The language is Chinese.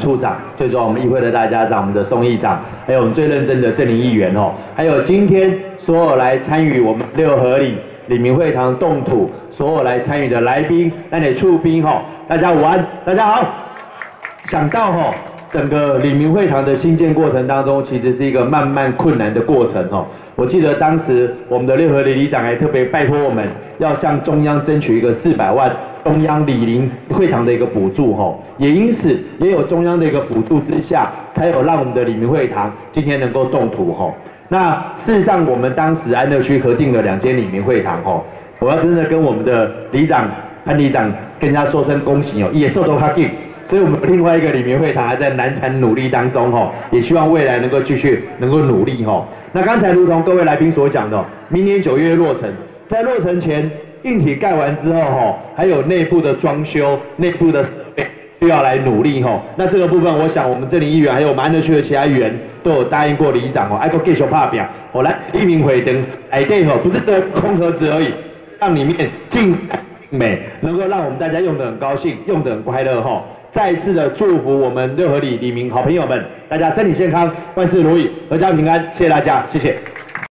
处长，最重要我们议会的大家长，我们的宋议长，还有我们最认真的郑林议员哦，还有今天所有来参与我们六合里李明会堂动土所有来参与的来宾、那里处宾吼，大家午安，大家好。想到吼，整个李明会堂的兴建过程当中，其实是一个漫漫困难的过程哦。我记得当时我们的六合里里长还特别拜托我们，要向中央争取一个400万中央李林会堂的一个补助吼，也因此也有中央的一个补助之下，才有让我们的李明会堂今天能够动土吼。那事实上，我们当时安乐区核定了2间李明会堂吼，我要真的跟我们的里长潘里长跟他说声恭喜哦，也做都他给。所以我们另外一个李明会堂还在难产努力当中吼，也希望未来能够继续能够努力吼。那刚才如同各位来宾所讲的，明年9月落成，在落成前硬体盖完之后吼，还有内部的装修、内部的设备需要来努力吼。那这个部分，我想我们这里议员还有我们安乐区的其他议员都有答应过里长哦，还够继续拍拼。我来立明会堂内底吼，不是这空盒子而已，让里面尽美，能够让我们大家用得很高兴，用得很快乐吼。再一次的祝福我们六合里李明好朋友们，大家身体健康，万事如意，阖家平安，谢谢大家，谢谢。